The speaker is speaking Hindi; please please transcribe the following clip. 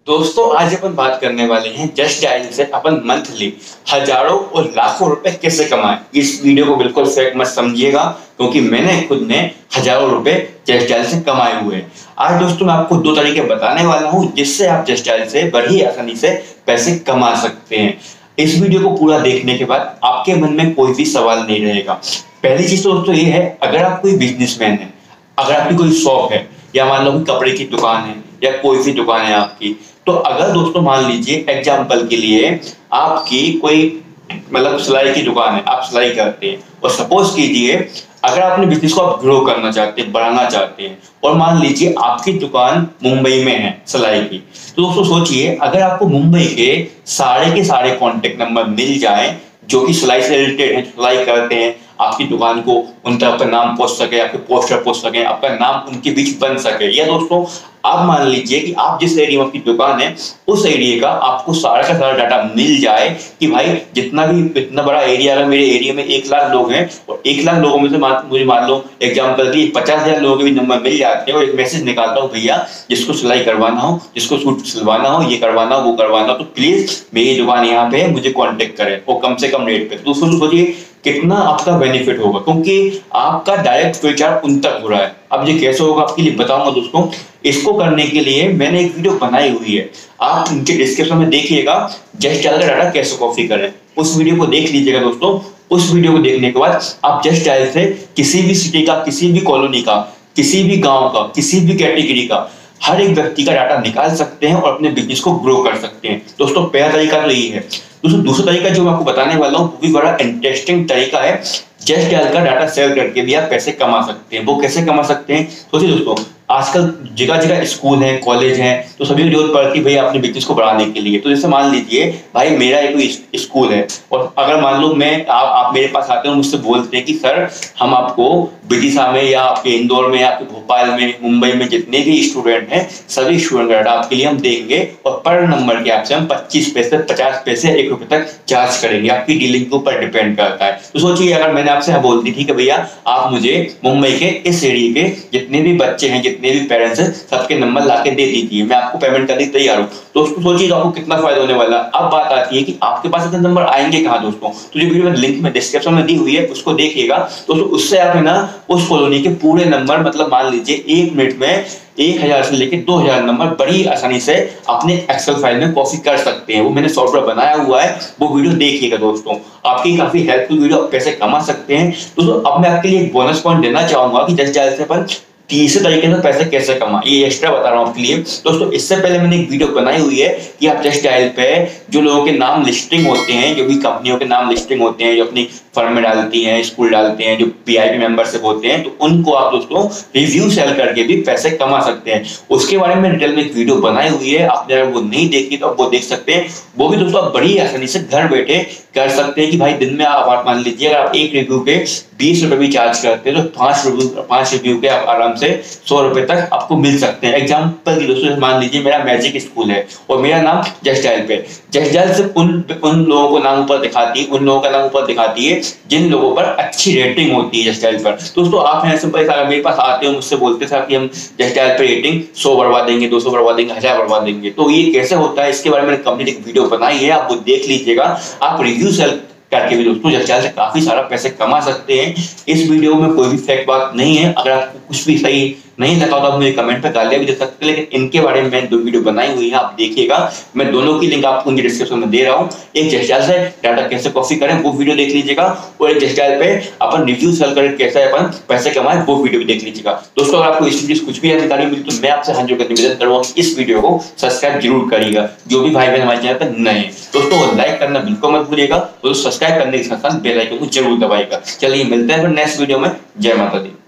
दोस्तों आज अपन बात करने वाले हैं जस्ट डायल से अपन मंथली हजारों और लाखों रुपए कैसे कमाएं। इस वीडियो को बिल्कुल फेक मत समझिएगा क्योंकि मैंने खुद ने हजारों रुपए जस्ट डायल से कमाए हुए हैं। आज दोस्तों मैं आपको दो तरीके बताने वाला हूं जिससे आप जस्ट डायल से बड़ी आसानी से पैसे कमा सकते हैं। इस वीडियो को पूरा देखने के बाद आपके मन में कोई भी सवाल नहीं रहेगा। पहली चीज तो दोस्तों ये है, अगर आप कोई बिजनेसमैन है, अगर आपकी कोई शॉप है या मान लो कपड़े की दुकान है या कोई भी दुकान है आपकी, तो अगर दोस्तों मान लीजिए एग्जाम्पल के लिए आपकी कोई मतलब सिलाई की दुकान है, आप सिलाई करते हैं और सपोज कीजिए अगर अपने बिजनेस को आप ग्रो करना चाहते हैं, बढ़ाना चाहते हैं और मान लीजिए आपकी दुकान मुंबई में है सिलाई की, तो दोस्तों सोचिए अगर आपको मुंबई के सारे कॉन्टेक्ट नंबर मिल जाए जो कि सिलाई से रिलेटेड है, सिलाई करते हैं, आपकी दुकान को उन तक आपका नाम पहुंच सके, आपके पोस्टर पहुंच सके, आपका नाम उनके बीच बन सके, या दोस्तों आप मान लीजिए कि आप जिस एरिया में आपकी दुकान है उस एरिया का आपको सारा का सारा डाटा मिल जाए कि भाई इतना बड़ा एरिया, अगर मेरे एरिया में 1 लाख लोग हैं और 1 लाख लोगों में से मुझे मान लो एग्जाम्पल की 50,000 लोगों के भी नंबर मिल जाते हैं और एक मैसेज निकालता हूँ, भैया जिसको सिलाई करवाना हो, जिसको सूट सिलवाना हो, ये करवाना हो, वो करवाना हो, तो प्लीज मेरी दुकान यहाँ पे है, मुझे कॉन्टेक्ट करें और कम से कम रेट पे। तो दोस्तों सोचिए कितना आपका बेनिफिट होगा क्योंकि आपका डायरेक्ट प्रचार उन तक हो रहा है। अब ये कैसे होगा आपके लिए बताऊंगा दोस्तों। इसको करने के लिए मैंने एक वीडियो बनाई हुई है, आप नीचे डिस्क्रिप्शन में देखिएगा, जस्ट डायल का डाटा कैसे कॉपी करें, उस वीडियो को देख लीजिएगा दोस्तों। उस वीडियो को देखने के बाद आप जस्ट डायल से किसी भी सिटी का, किसी भी कॉलोनी का, किसी भी गांव का, किसी भी कैटेगरी का हर एक व्यक्ति का डाटा निकाल सकते हैं और अपने बिजनेस को ग्रो कर सकते हैं। दोस्तों पहला तरीका तो यही है। दोस्तों दूसरा तरीका जो मैं आपको बताने वाला हूँ वो भी बड़ा इंटरेस्टिंग तरीका है। जस्ट डायल का डाटा सेल करके भी आप पैसे कमा सकते हैं। वो कैसे कमा सकते हैं सोचिए दोस्तों, आजकल जगह जगह स्कूल है, कॉलेज है, तो सभी को जरूरत पड़ती है भाई अपने बिजनेस को बढ़ाने के लिए। तो जैसे मान लीजिए भाई मेरा एक स्कूल है और अगर मान लो मैं आप मेरे पास आते हो, मुझसे बोलते हैं कि सर हम आपको विदिशा में या आपके इंदौर में या आपके भोपाल में, मुंबई में जितने भी स्टूडेंट हैं सभी स्टूडेंट का डाटा आपके लिए हम देंगे और पर नंबर के आपसे हम 25 पैसे, 50 पैसे, 1 रुपए तक चार्ज करेंगे। आपकी डीलिंग के ऊपर डिपेंड करता है। तो सोचिए अगर मैंने आपसे बोल दी थी कि भैया आप मुझे मुंबई के इस एरिया के जितने भी बच्चे हैं, जितने भी पेरेंट्स हैं, सबके नंबर लाके दे दीजिए, मैं आपको पेमेंट करने तैयार हूं, तो उसको सोचिए आपको कितना फायदा होने वाला। अब बात आती है कि आपके पास इतने नंबर आएंगे कहां दोस्तों। तो जो वीडियो में लिंक में डिस्क्रिप्शन में दी हुई है उसको देखिएगा दोस्तों। उससे आप है ना उस कॉलोनी के पूरे नंबर, मतलब मान लीजिए 1 मिनट में 1000 से लेकर 2000 नंबर बड़ी आसानी से अपने एक्सेल फाइल में कॉपी कर सकते हैं। वो मैंने सॉफ्टवेयर बनाया हुआ है, वो वीडियो देखिएगा दोस्तों, आपकी काफी हेल्पफुल वीडियो, आप पैसे कमा सकते हैं दोस्तों। अब मैं आपके लिए एक बोनस पॉइंट देना चाहूंगा कि जस्ट डायल से अपन तीसरे तरीके से पैसे कैसे कमाएं, ये एक्स्ट्रा बता रहा हूं आपके लिए दोस्तों। इससे पहले मैंने एक वीडियो बनाई हुई है कि आप जस्ट डायल पे जो लोगों के नाम लिस्टिंग होते हैं, जो भी कंपनियों के नाम लिस्टिंग होते हैं, जो अपनी फर्म में डालती हैं, स्कूल डालते हैं, जो पीआईपी मेंबरशिप होते हैं, तो उनको आप दोस्तों रिव्यू सेल करके भी पैसे कमा सकते हैं। उसके बारे में डिटेल में एक वीडियो बनाई हुई है, आपने अगर वो नहीं देखी तो आप वो देख सकते हैं। वो भी दोस्तों आप बड़ी आसानी से घर बैठे कर सकते हैं कि भाई दिन में आप मान लीजिए अगर आप एक रिव्यू के 20 रुपए भी चार्ज करते हैं तो 5 रिव्यू के आप आराम से 100 रुपए तक आपको मिल सकते हैं। एग्जाम्पल की दोस्तों मान लीजिए मेरा मैजिक स्कूल है और मेरा नाम जस्ट डायल पे, जस्ट डायल से उन लोगों को नाम ऊपर दिखाती है, उन लोगों का नाम ऊपर दिखाती है जिन लोगों पर अच्छी रेटिंग होती है जस्ट डायल पर। दोस्तों आप हैं सिंपल, अगर मेरे पास आते हो मुझसे बोलते थे कि हम जस्ट डायल पर रेटिंग 100 बढ़वा देंगे, 200 बढ़वा देंगे, 1000 बढ़वा देंगे, तो ये कैसे होता है इसके बारे में मैंने कंप्लीट एक वीडियो बनाई है, आप वो देख लीजिएगा। आप रिव्यू सेल करके भी दोस्तों जस्ट डायल से काफी सारा पैसे कमा सकते हैं। इस वीडियो में कोई भी फेक बात नहीं है, अगर आपको कुछ भी सही नहीं लगा तो आप मुझे कमेंट पे गालियां भी दे सकते हैं, लेकिन इनके बारे में मैंने 2 वीडियो बनाई हुई है, आप देखिएगा। मैं दोनों की लिंक आपको डिस्क्रिप्शन में दे रहा हूं। एक जस्ट डायल से डाटा कैसे कॉपी करें वो वीडियो देख लीजिएगा और एक जस्ट डायल पे अपन रिव्यू सेल करके कैसे अपन पैसे कमाएं वो वीडियो भी देख लीजिएगा। दोस्तों अगर आपको इस वीडियो से कुछ भी जानकारी मिली तो मैं आपसे हाथ जोड़कर निवेदन करूंगा इस वीडियो को सब्सक्राइब जरूर करिएगा। जो भी भाई बहन हमारे चैनल पर नए हैं दोस्तों लाइक करना बिल्कुल मत भूलिएगा, तो सब्सक्राइब करने के साथ बेल आइकन को जरूर दबाइएगा। चलिए मिलते हैं फिर नेक्स्ट वीडियो में। जय माता दी।